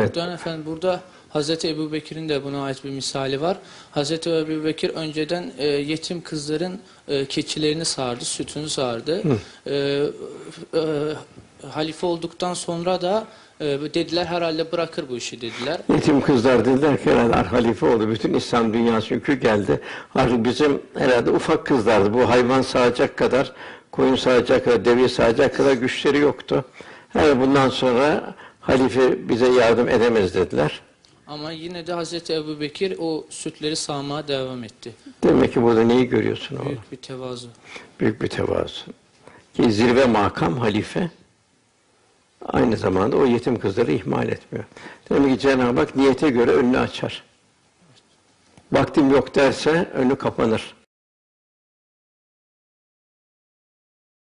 Muhtemelen efendim burada Hazreti Ebubekir'in de buna ait bir misali var. Hazreti Ebubekir önceden yetim kızların keçilerini sağardı, sütünü sağardı. Halife olduktan sonra da dediler herhalde bırakır bu işi dediler. Yetim kızlar dediler ki herhalde halife oldu. Bütün İslam dünyası yükü geldi. Artık bizim herhalde ufak kızlardı. Bu hayvan sağacak kadar, koyun sağacak kadar, deveyi sağacak kadar güçleri yoktu. Yani bundan sonra halife bize yardım edemez dediler. Ama yine de Hazreti Ebubekir o sütleri sağmaya devam etti. Demek ki burada neyi görüyorsun oğlum? Büyük bir tevazu. Büyük bir tevazu. Ki zirve makam halife aynı zamanda o yetim kızları ihmal etmiyor. Demek ki Cenab-ı Hak niyete göre önünü açar. Vaktim yok derse önü kapanır.